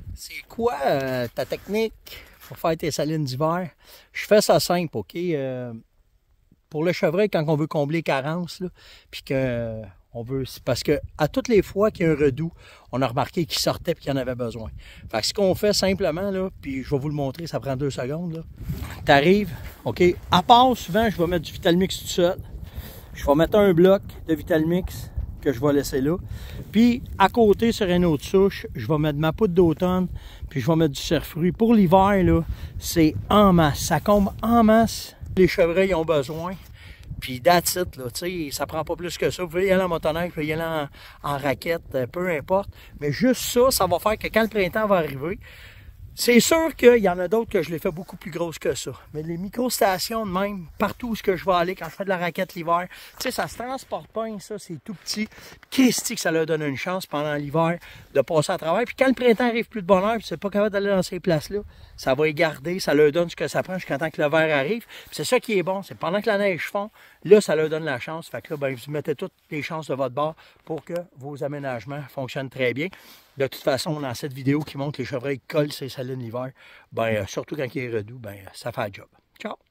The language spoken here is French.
C'est quoi ta technique pour faire tes salines d'hiver? Je fais ça simple, OK? Pour le chevreuil, quand on veut combler carence, là, puis que on veut. Parce que à toutes les fois qu'il y a un redout, on a remarqué qu'il sortait et qu'il en avait besoin. Fait que ce qu'on fait simplement, là, puis je vais vous le montrer, ça prend 2 secondes. Tu arrives, OK? À part, souvent, je vais mettre du Vitalmix tout seul. Je vais mettre un bloc de Vitalmix que je vais laisser là. Puis à côté, sur une autre souche, je vais mettre ma poudre d'automne, puis je vais mettre du cerfruit. Pour l'hiver, là, c'est en masse. Ça comble en masse. Les chevreuils ont besoin. Puis that's it, là, tu sais, ça prend pas plus que ça. Vous pouvez y aller en motoneige, vous pouvez y aller en raquette, peu importe. Mais juste ça, ça va faire que quand le printemps va arriver, c'est sûr qu'il y en a d'autres que je les fais beaucoup plus grosses que ça. Mais les micro-stations de même, partout où je vais aller, quand je fais de la raquette l'hiver, tu sais, ça se transporte pas, ça, c'est tout petit. Qu'est-ce que ça leur donne une chance pendant l'hiver de passer à travers. Puis quand le printemps arrive plus de bonne heure, puis c'est pas capable d'aller dans ces places-là, ça va les garder, ça leur donne ce que ça prend jusqu'à temps que l'hiver arrive. Puis c'est ça qui est bon, c'est pendant que la neige fond, là, ça leur donne la chance. Fait que là, ben, vous mettez toutes les chances de votre bord pour que vos aménagements fonctionnent très bien. De toute façon, dans cette vidéo qui montre que les chevreuils collent ces salines l'hiver, ben, surtout quand il est redoux, ben, ça fait le job. Ciao!